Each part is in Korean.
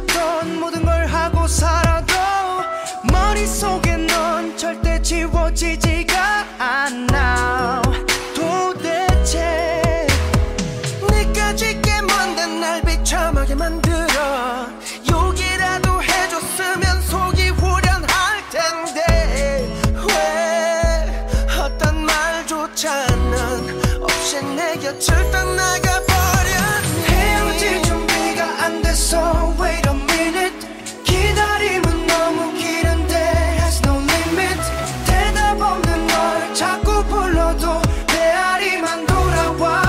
했었던 모든 걸 하고 살아도 머릿속에 넌 절대 지워지지가 않아. 도대체 내가 짓게 만든 날 비참하게 만들어 욕이라도 해줬으면 속이 후련할 텐데 왜 어떤 말조차는 없이 내 곁을 떠나가버렸니. 헤어질 준비가 안 됐어. Wait a minute. 기다림은 너무 길은데 has no limit. 대답 없는 널 자꾸 불러도 메아리만 돌아와.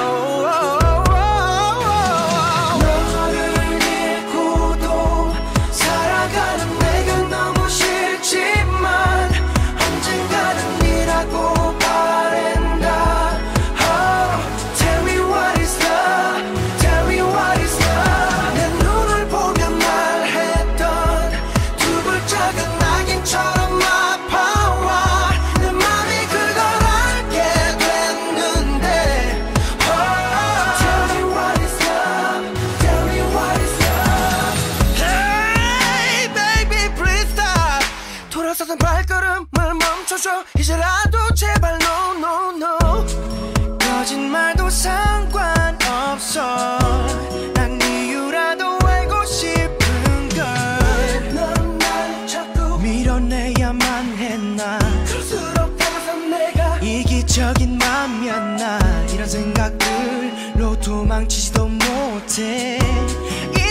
너를 잃고도 살아가는 내가 너무 싫지만 언젠가는 이라고 바란다. Tell me what is love. Tell me what is love. 내 눈을 보며 말했던 두 글자가 낙인처럼 아파와 내 맘이 그걸 알게 됐는데 Tell me what is love. Tell me what is love. Hey baby please stop. 돌아서던 발걸음을 멈춰줘. 이제라도 제발 no no no. 거짓말도 상관없어. 난 이유라도 알고 싶은 걸. 넌 날 자꾸 밀어내야만 했나. 그럴수록 다가선 내가 이기적인 맘이었나. 이런 생각들로 도망치지도 못해.